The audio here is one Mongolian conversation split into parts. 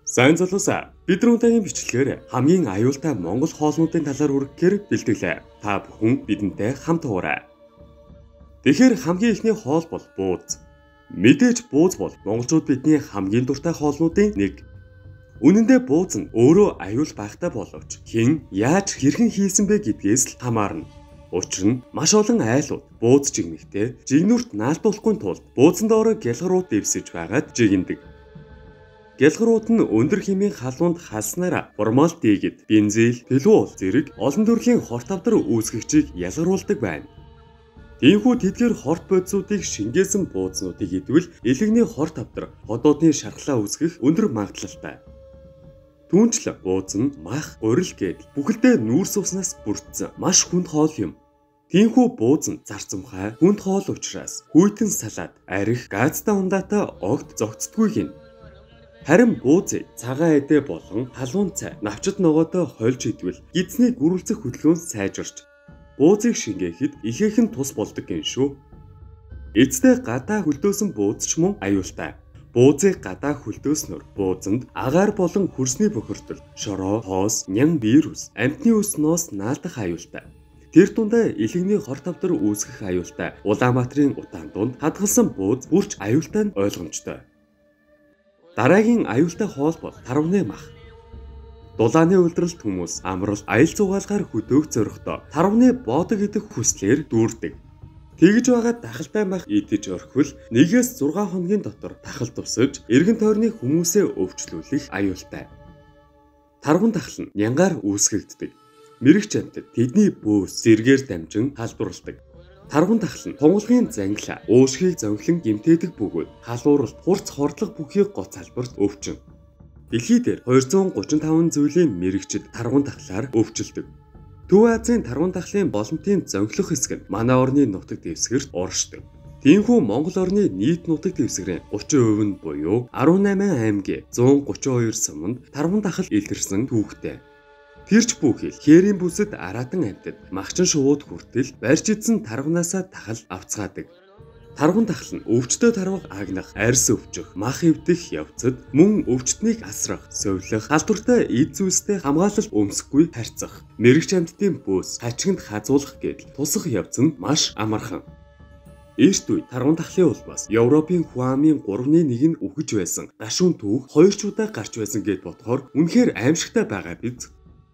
Сайн залуусаа бид өнөөдрийн бичлэгээр хамгийн аюултай Монгол хоолнуудын талаар үргэлжлэхээр бэлтгэлээ. Та бүхэн бидэнтэй хамт хуурай. Тэгэхээр хамгийн ихний хоол бол бууз. Мэдээж бууз бол монголчууд бидний хамгийн дуртай хоолнуудын нэг. Үнэн дээр бууз нь өөрөө аюул байхтай боловч хэн яаж хэрхэн хийсэн бэ гэдгээс л хамаарна. Учир нь маш олон айлууд бууз жигнэхдээ жигнүрт наалдуулахгүй тулд буузан доороо гялгарууд дэвсэж байгаад жигнэдэг. Гялгарууд нь өндөр хэмийн халуунд халснараа формалт дийгэд бензил, телуул зэрэг олон төрлийн хорт авдар үүсгэгчийг ялгаруулдаг байна. Тиймээс тэдгээр хорт бодисуудыг шингээсэн буузнуудыг идвэл элэгний хорт авдар ходоодны шархлаа үүсгэх өндөр магадлалтай. Түүнчлэн бууз нь мах, гурил гээд бүхэлдээ нүүрс уснаас бүрдсэн маш хүнд хоол юм. Тиймээс бууз нь зарцамхай, хүнд хоол учраас хүйтэн салаад, арих, газтай ундаатай огт зогцдгүй гин. Харин буузыг цагаан эдээ болон халуун цай навчит ногоодоо хольж идвэл эзний гүрүүлцэх хөдөлгөөн сайжирч буузыг шингээхэд ихээхэн тус болдог гин шүү. Эцдээ гадаа хөлдөөсөн бууз ч мөн аюултай. Буузыг гадаа хөлдөөснөөр буузанд агаар болон хөрсний бохирдол, шороо, хоос, нян вирус, амтны өснөөс наалдах аюултай. Тэр дундаа элэгний хорт авдар үүсгэх аюултай. Улаанбаатарын утаан дунд хадгалсан бууз бүрч аюултай нь ойлгомжтой. Дараагийн аюултай хоол бол тарвны мах. Дулааны улиралд хүмүүс амрал аял зугаалгаар хөдөөх зоригтой тарвны боодог идэх хүслээр дүүрдэг. Тэгж байгаа дахалтай мах идэж орхивол 1-6 хоногийн дотор тахал тусаж эргэн тойрны хүмүүсээ өвчлүүлэх аюултай. Тарван тахал нь нянгаар үүсгэгддэг. Мэрэгч амьтад тэдний бөөс зэргээр дамжин халдварладаг. Тарван тахал нь тунгалгийн зангилаа, уушгийг зөнхлөн гимтээдэг бөгөөд халууралт, хурц хордлого бүхий гоц салбарт өвчин. Дэлхийд 235 зүйлийн мэрэгчид тарван тахлаар өвчлөдөг. Төв Азийн тарван тахлын боломтын зөнхлөх хэсэг нь манай орны нутаг дэвсгэрт оршдог. Тиймээс Монгол орны нийт нутаг дэвсгэрийн 30% нь буюу 18 аймгийн 132 суманд тарван тахал илэрсэн түүхтэй. Тэрч бүхэл хээрийн бүсэд араатан амьтад махчин шувууд хүртэл барьж идсэн тарвнаасаа тахал авцгаадаг. Тарван тахал нь өвчтөд тарвах агнах, арьс өвчих, мах эвдэх явцад мөн өвчтнийг асрах, совлох, халдвартай эд зүйлстэй хамгаалалт өмсөхгүй харьцах, мэрэгч амьтдын бөөс хачигт хазуулах гэдэл тусах явц нь маш амархан. Эрт үед тарван тахлын улмаас Европын Хуамын 3/1 нь үхэж байсан гашуун түүх 2 ч удаа гарч байсан гэд бодохоор үнэхээр аимшигтай байгаа биз.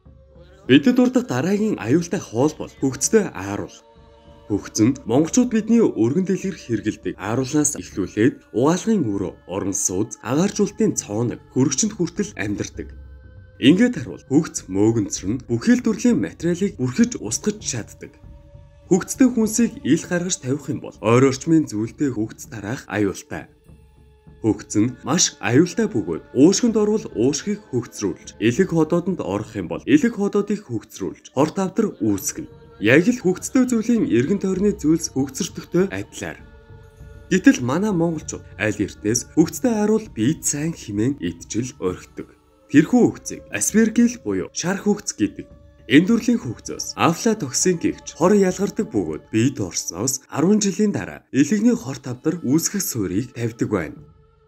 Бидэд дурдах дараагийн аюултай хоол бол хөгцтэй ааруул. Хөгц нь монголчууд бидний өргөн дэлгэр хэргэлдэг ааруулнаас эхлүүлээд угаалгын өрөө, орон сууз, агааржуултын цооног, хөрөгчөнд хүртэл амьдардаг. Ингээд харвал хөгц мөөгөнцөр нь бүхэл төрлийн материалыг бүрхэж устгаж чаддаг. Хөгцтэй хүнсийг ил гаргаж тавих юм бол ойр орчмын зүйлтэй хөгц тараах аюултай. Хөгц нь маш аюултай бөгөөд уушгинд орвол уушгийг хөгцрүүлж, элэг ходоодонд орох юм бол элэг ходоодыг хөгцрүүлж, хорт авдар үүсгэнэ. Яг л хөгцтэй зүйлийн эргэн тойрны зүйлс хөгцөрдөгтэй адилаар. Гэтэл манай монголчууд аль эртнээс хөгцтэй харуул бие сайн хэмээн идчил орхидог. Тэрхүү хөгцийг аспергил буюу шар хөгц гэдэг. Энэ төрлийн хөгцөөс афлатоксин гэгч хор ялгардаг бөгөөд биед орсноос 10 жилийн дараа элэгний хорт авдар үүсгэх суурийг тавьдаг байна.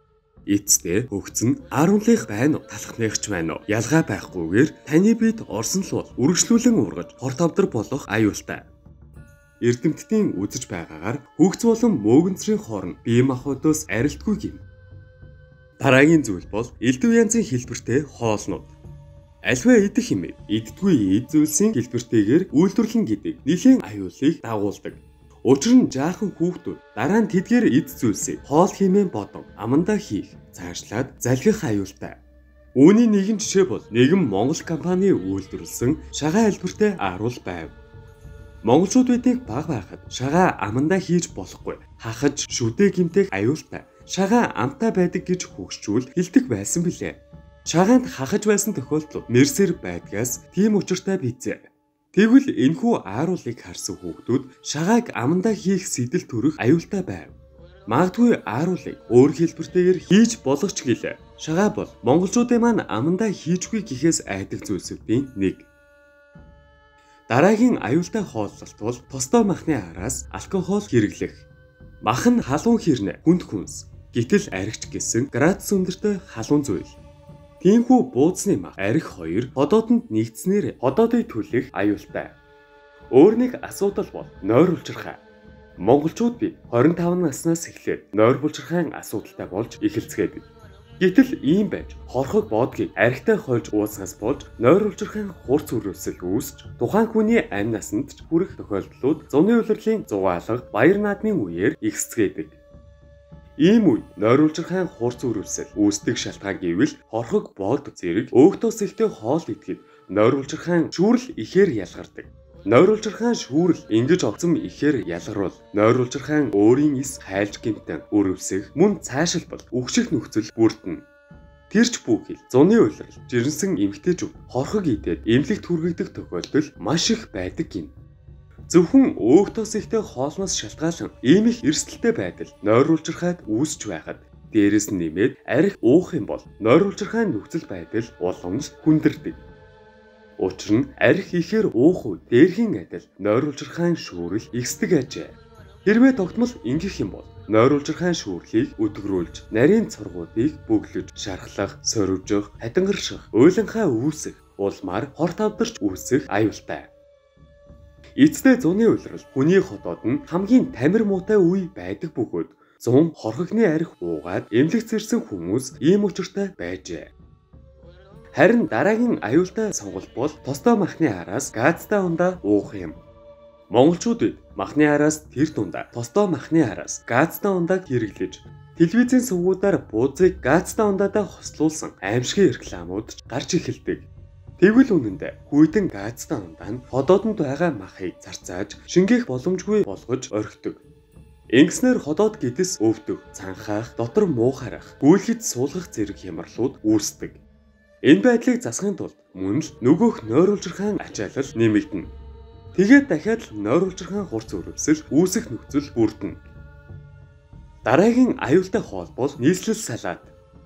Эцсдээ хөгц нь аруулынх байна уу, талхных ч байна уу ялгаа байхгүйгээр таны биед орсон л бол үргэлжлүүлэн ургаж хорт авдар болох аюултай. Эрдэмтдийн үзэж байгаагаар хөгц болон мөөгөнцрийн хор нь бие махбодоос арилтгүй гин. Дараагийн зүйл бол элдв янзын хэлбэртэй хоолнууд. Альва идэх хэмээн иддгүй эд зүйлсийн хэлбэртэйгээр үйлдвэрлэн гэдэг нэлийн аюулыг дагуулдаг. Учир нь жаахан хүүхдүүд дараа нь тэдгээр эд зүйлсийг хоол хэмээн бодон амандаа хийх, цаашлаад залгих аюултай. Үүний нэгэн жишээ бол нэгэн Монгол компани үйлдвэрлэсэн шагаа хэлбэртэй ааруул байв. Монголчууд биднийг баг байхад шагаа амандаа хийж болохгүй, хахаж шүдээ гимтэх аюултай. Шагаа амтаа байдаг гэж хөгшчүүл хэлдэг байсан билээ. Шагаанд хахаж байсан тохиолдлууд мэрсэр байдгаас тийм учиртай бийцээ. Тэгвэл энэхүү ааруулыг харсан хүүхдүүд шагааг амандаа хийх сэтэл төрөх аюултай байв. Магадгүй ааруулыг өөр хэлбэртэйгээр хийж болох ч гэлээ. Шагаа бол монголчуудын маань амандаа хийжгүй гэхээс айдаг зүйлсүүдийн нэг. Дараагийн аюултай хооллолт бол тостой махны араас алкогол хэрэглэх. Мах нь халуун хэрнээ, хүнд хүнс, гítэл аригч гэсэн градус өндөртэй халуун зүйл. Тиймхүү бууцны мах арх хоёр ходоодонд нэгдснээр ходоодыг түлэх аюултай. Өөр нэг асуудал бол нойр улчирхай. Монголчууд бид 25 наснаас эхлээд нойр булчирхайн асуудалтай болж эхэлцгээдэг. Гэтэл ийм байж хорхог боодгийг архитай хольж ууснаас болж нойр улчирхайн хурц үрүүлсэл үүсч тухайн хүний амь насанд ч хүрэх тохиолдлууд зуны улирлын зугаалга баяр наадмын үеэр ихсцгээдэг. Ийм үед нойр улчирхайн хурц үрүүлсэл үүсдэг шалтгаан гэвэл хорхог бод зэрэг өөхтөөс ихтэй хоол идэхэд нойр улчирхайн шүүрэл ихээр ялгардаг. Нойр улчирхайн шүүрэл ингэж огцом ихээр ялгаруул нойр улчирхайн өөрийн эс хайлж гэмтэн өрөвсөх мөн цаашилбал үхших нөхцөл бүрдэнэ. Тэрч бүхэл зуны улирал жирэнсэн эмэгтэйчүүд хорхог идээд эмнэлэгт хүргэгдэх тохиолдол маш их байдаг гин. Зөвхөн өөхтөөс ихтэй хоолноос шалтгаалan ийм их эрсдэлтэй байдал нойр улчирхайд үүсч байхад дээрэс нь нэмээд арх уух юм бол нойр улчирхайн нөхцөл байдал уламж хүндэрдэг. Учир нь арх ихээр уух үе дээрхийн адил нойр улчирхайн шүүрэл ихсдэг ажээ. Хэрвээ тогтмол ингэх юм бол нойр улчирхайн шүүрлийг өдгөрүүлж, нарийн цоргуудыг бөглөж, шархлах, сорвжих, хадингарших, уйланхай үүсэх, улмаар хорт авдарч үүсэх аюултай. Эцсээ зуны улирал хүний хотод нь хамгийн тамир муутай үе байдаг бөгөөд зун хорхогны арх уугаад эмнэлэгт зэрсэн хүмүүс ийм учиртай байжээ. Харин дараагийн аюултай сонголт бол тостой махны араас газтай ундаа уух юм. Монголчууд махны араас тэр дундаа тостой махны араас газтай ундааг хэрэглэж телевизийн сувгуудаар буузыг газтай ундаадаа хослуулсан аимшигын рекламууд гарч эхэлдэг. Тэгвэл үнэндээ хүйтэн газтай ундаа нь ходоодонд байгаа махыг зарцааж шингээх боломжгүй болгож орхидог. Ингэснээр ходоод гэдэс өвдөх, цанхаах, дотор муу харах, гүйлгэд суулгах зэрэг хямралууд үүсдэг. Энэ байдлыг засахын тулд мөн л нөгөөх нойр улчирхайн ачаалал нэмэгдэнэ. Тэгээд дахиад нойр улчирхайн хурц өрөвсөл үүсэх нөхцөл бүрдэнэ. Дараагийн аюултай хоол бол нийслэл салаат.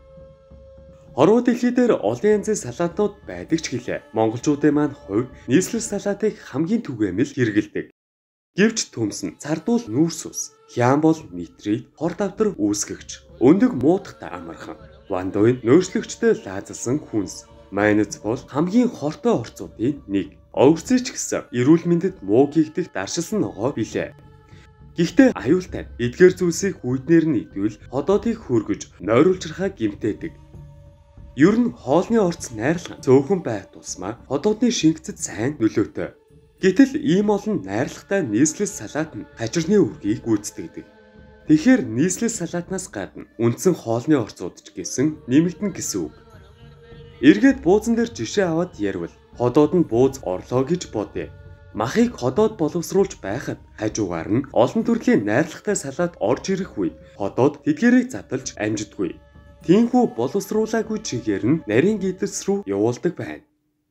Хорвоо дэлхий дээр олон янзын салаатууд байдаг ч гэлээ. Монголчуудын маань хувьд нийслэл салаатыг хамгийн түгээмэл хэрэгэлдэг. Гэвч төмс нь цардуул нүүрс ус, хяан бол нитрит, хорт авдар үүсгэгч, өндөг муутахтай амархан. Вандуйн нөөцлөгчтэй лаазалсан хүнс. Майнц бол хамгийн хортой орцуудын нэг. Овгцч гэсэн эрүүл мэндэд муу гихдэх даршилсан ногоо билээ. Гэхдээ аюултай эдгээр зүйлсийг хүйтнээр нь идвэл ходоодыг хөргөж нойр улчирхай гэмтээдэг. Ер нь хоолны орц найрлах цөөхөн байх тусмаа ходоодны шингэцэд сайн нөлөөтэй. Гэтэл ийм олон найрлагатай нийслэл салаат нь хажирны үргийг гүйцэтгэдэг. Тэгэхээр нийслэл салаатнаас гадна үндсэн хоолны орцууд ч гэсэн нэмэгдэн гэсэн үг. Эргээд буузан дээр жишээ аваад ярил ходоод нь бууз орлоо гэж бодъё. Махыг ходоод боловсруулж байхад хажуугаар нь олон төрлийн найрлагатай салаат орж ирэх үед ходоод тэдгээрийг задлж амжидаггүй. Тиймхүү боловсруулаагүй чигээр нь нарийн гидэрс рүү явуулдаг байна.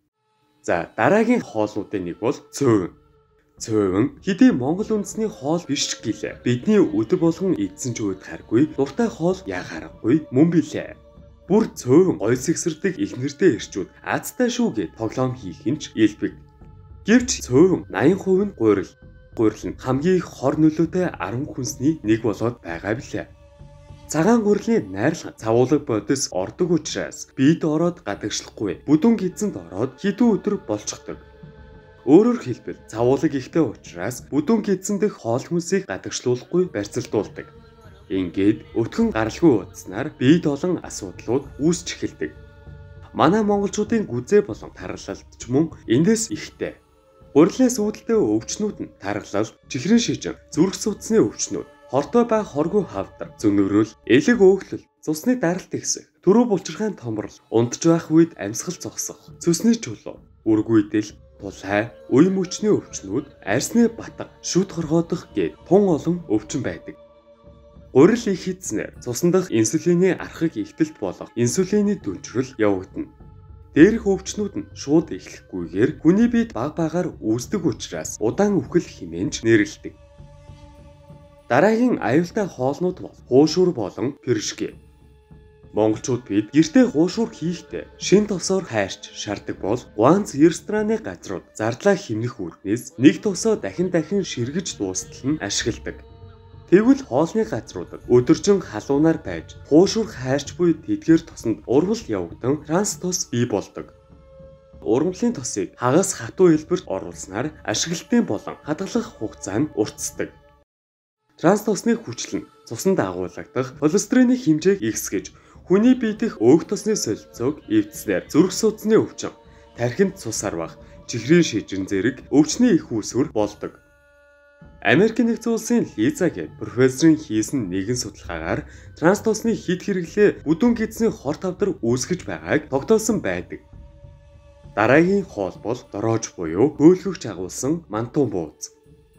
За дараагийн хоолнуудын нэг бол цөөвөн. Цөөвөн хэдий Монгол үндэсний хоол биш ч гэлээ. Бидний өдөр болгон идсэн ч үед харгүй дуртай хоол яхаарахгүй мөн билээ. Бүр цөөвөн гой сэгсэрдэг их нэртэй ирчүүд азтай шүү гэд тоглоом хийх нь ч илбэг. Гэвч цөөвөн 80% нь гурил. Гурил нь хамгийн их хор нөлөөтэй 10 хүнсний нэг болоод байгаа билээ. Цагаан гурилын найрлага цавуулаг бодис ордог учраас бид ороод гадагшлахгүй. Бүдүүн гидсэнд ороод хэдэн өдөр болчихдог. Өөрөөр хэлбэл цавуулаг ихтэй учраас бүдүүн гидсэн дэх хоол хүнсийг гадагшлуулахгүй барьцалдуулдаг. Ингээд өтгөн гаралгүй удснаар бид олон асуудлууд үүсч эхэлдэг. Манай монголчуудын гүзээ болон тархалт ч мөн эндээс ихтэй. Гурилаас үүдэлтэй өвчнүүд нь тархалт, чихрийн шижин, зүрх судасны өвчнүүд, хортой ба хоргүй хавдар, зөнөөрөл, элэг өөхлөл, цусны даралт ихсэх, төрөө булчирхайн томрол, унтж байх үед амьсгал зогсох, цөсний чулуу, үргүйдэл, тулхай, үе мөчний өвчнүүд, арсны батга, шүд хоргоодох гээд тун олон өвчин байдаг. Гурил их хийснээр цусан дахь инсулины архаг ихтэлт болох инсулины дүнжрэл явагдана. Дээрх өвчнүүд нь шууд эхлэхгүйгээр хүний биед баг багаар үүсдэг учраас удаан үхэл хэмээнж нэрлэдэг. Дараагийн аюултай хоолнууд бол хуушур болон пирожки. Монголчууд бид гэртээ хуушур хийхдээ шин тосоор хайрч шаарддаг бол ганц рестораны газрууд зардлаа хэмнэх үүднээс нэг тосоо дахин ширгэж дуустал нь ашигладаг. Тэгвэл хоолны газруудад өдөржин халуунаар байж, хуушур хайрч буй тэдгээр тосонд урвал явагдан транс тос бий болдог. Ургамлын тосыг хагас хатуу хэлбэрт оруулснаар ашиглалтын болон хадгалах хугацаа нь уртсдаг. Транс тосны хүчил нь цуснд агуулгадах холестерины хэмжээг ихсгэж, хүний бие дэх өөх тосны солилцоог эвдснээр зүрх судасны өвчин, тархинд цус арвах, чихрийн шижин зэрэг өвчний их үүсвэр болдог. Америкийн нэгдсэн улсын Лиза гээд профессорын хийсэн нэгэн судалгаагаар транс тосны хит хэрэглээ бүдүүн гидсний хор тавдар үүсгэж байгааг тогтоосон байдаг. Дараагийн хоол бол дороож буюу хөөлгөгч агуулсан мантун бууз.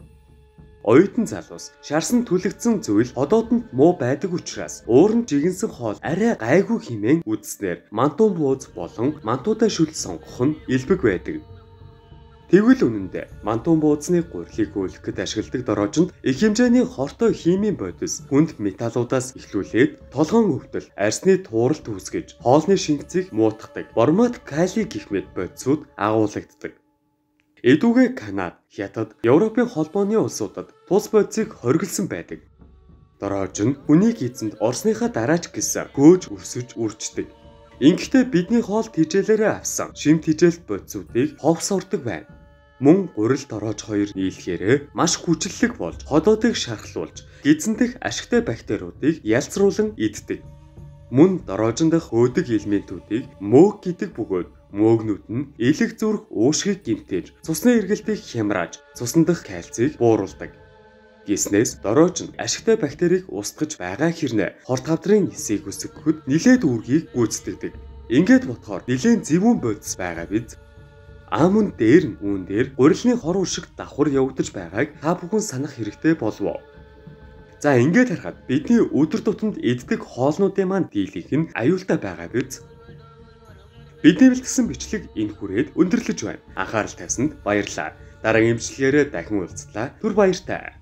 Оюутан залуус шарсан түлэгдсэн зүйл ходоодонд муу байдаг учраас ууран жигэнсэн хоол арай гайгүй хэмээн үзснээр мантун бууз болон мантуудаа шүл сонгох нь элбэг байдаг. Тэгвэл үнэндээ мантун бууцны гурилыг хөөлгөхөд ашигладаг дороожинд их хэмжээний хортой химийн бодис хүнд металлуудаас эхлүүлээд толгоон өвдөл, арсны тууралт үүсгэж, хоолны шингэцийг муутгадаг. Бормат кали гэх мэт бодисууд агуулгаддаг. Эдүгээ Канада, Хятад, Европын холбооны улсуудад тус бодисыг хориглосон байдаг. Дороож нь хүнийг эзэнд орсныхаа дараач гэсэн гөөж өсөж үрждэг. Ингэхдээ бидний хоол тижээлээрээ авсан шим тижээлт бодисуудыг ховс ордог байна. Мөн гурил дороож хоёр нийлэхээрээ маш хүчлэлэг болж ходоодыг шархлуулж гидсэн дэх ашигтай бактериудыг ялцруулан иддэг. Мөн дороожин дах өөдөг элементүүдийг мөөг гэдэг бөгөөд мөөгнүүд нь элэг зүрх уушгийг гэмтээж цусны эргэлтийг хямрааж цусан дах кальцийг бууруулдаг. Гиснээс дороож нь ашигтай бактерийг устгаж байгаа хэрнээ хор тавдрын эсийг өсгөхөд нилээд үүргийг гүйцэтгэдэг. Ингээд бодохоор нилээн зэвүүн бодис байгаа биз? Мөн дээр нь үүн дээр гурилны хор уршигт давхар явагдаж байгааг та бүхэн санах хэрэгтэй болов. За ингээд харахад бидний өдөр тутамд иддэг хоолнуудын маань дийлэнх нь аюултай байгаа биз? Бидний бэлтгэсэн бичлэг энэ хүрээд өндөрлөж байна. Анхаарал тавьсанд баярлалаа. Дараагийн бичлэгээрээ дахин уулзлаа. Түр баяртай.